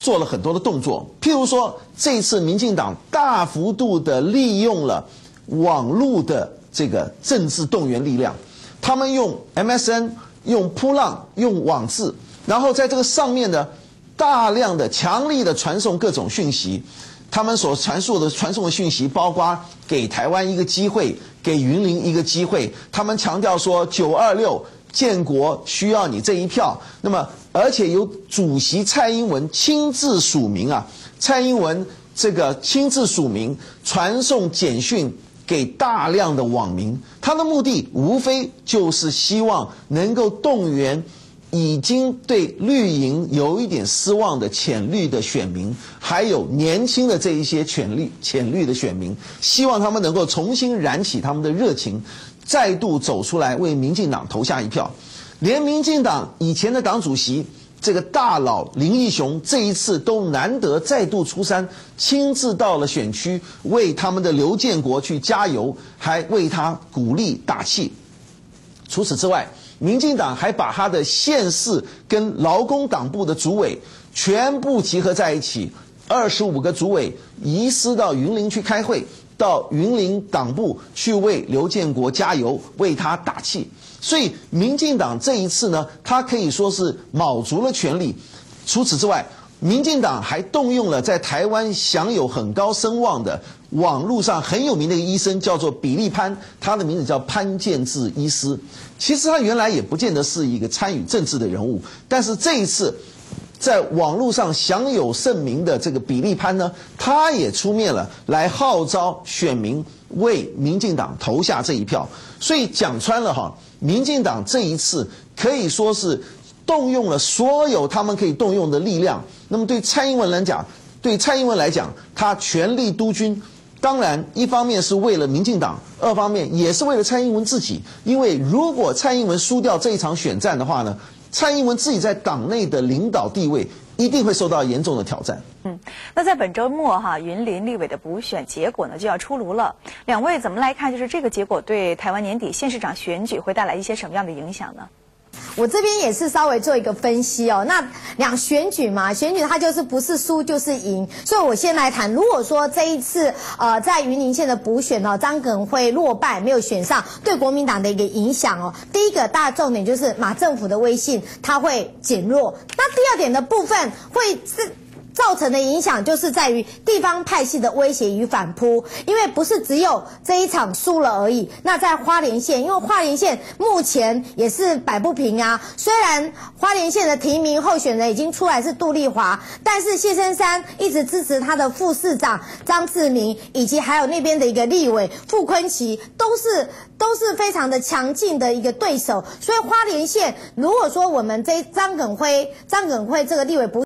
做了很多的动作，譬如说，这一次民进党大幅度的利用了网络的这个政治动员力量，他们用 MSN、用扑浪、用网志，然后在这个上面呢，大量的强力的传送各种讯息。他们所传送的讯息，包括给台湾一个机会，给云林一个机会。他们强调说，926建国需要你这一票。那么，而且由主席蔡英文亲自署名啊，蔡英文这个亲自署名传送简讯给大量的网民，他的目的无非就是希望能够动员已经对绿营有一点失望的浅绿的选民，还有年轻的这一些浅绿的选民，希望他们能够重新燃起他们的热情，再度走出来为民进党投下一票。连民进党以前的党主席这个大佬林义雄这一次都难得再度出山，亲自到了选区为他们的刘建国去加油，还为他鼓励打气。除此之外，民进党还把他的县市跟劳工党部的主委全部集合在一起，25个主委移师到云林去开会，到云林党部去为刘建国加油，为他打气。所以民进党这一次呢，他可以说是卯足了全力。除此之外，民进党还动用了在台湾享有很高声望的网络上很有名的一个医生，叫做比利潘，他的名字叫潘建志医师。其实他原来也不见得是一个参与政治的人物，但是这一次在网络上享有盛名的这个比利潘呢，他也出面了，来号召选民为民进党投下这一票。所以讲穿了哈，民进党这一次可以说是动用了所有他们可以动用的力量。那么对蔡英文来讲，他全力督军，当然一方面是为了民进党，二方面也是为了蔡英文自己。因为如果蔡英文输掉这一场选战的话呢，蔡英文自己在党内的领导地位一定会受到严重的挑战。 那在本周末云林立委的补选结果呢就要出炉了。两位怎么来看？就是这个结果对台湾年底县市长选举会带来一些什么样的影响呢？ 我这边也是稍微做一个分析哦。那选举嘛，选举它就是不是输就是赢，所以我先来谈。如果说这一次在云林县的补选张耿辉落败没有选上，对国民党的一个影响哦，第一个大重点就是马政府的威信它会减弱。那第二点的部分会是造成的影响就是在于地方派系的威胁与反扑，因为不是只有这一场输了而已。那在花莲县，因为花莲县目前也是摆不平啊，虽然花莲县的提名候选人已经出来是杜丽华，但是谢生山一直支持他的副市长张志明，以及还有那边的一个立委傅昆萁，都是非常的强劲的一个对手。所以花莲县如果说我们张耿辉这个立委不